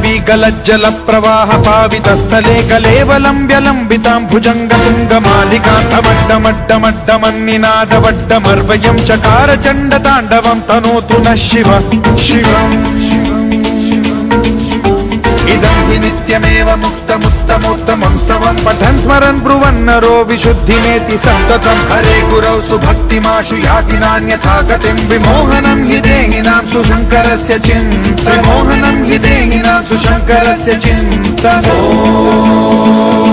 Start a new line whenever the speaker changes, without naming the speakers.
वीगलज्जल प्रवाह पावितस्थले कलेवलम्ब्यलम्बितां भुजङ्गतुङ्गमालिकान्तमड्डमड्डमड्डमन्निनादवड्डमर्वयं चकार चण्डताण्डवं तनोतु नः शिवः शिवम् इदं हि नित्यमेव मुक्तमुत्तमोत्तमं स्तवं पठन् स्मरन् ब्रुवन्नरो विशुद्धिमेति सन्ततं हरे गुरौ सुभक्तिमाशु याति नान्यथा गतिं विमोहनं हि देहिनां सुशङ्करस्य चिन्तनं विमोहनं हि देहिनां सुशङ्करस्य चिन्तनम्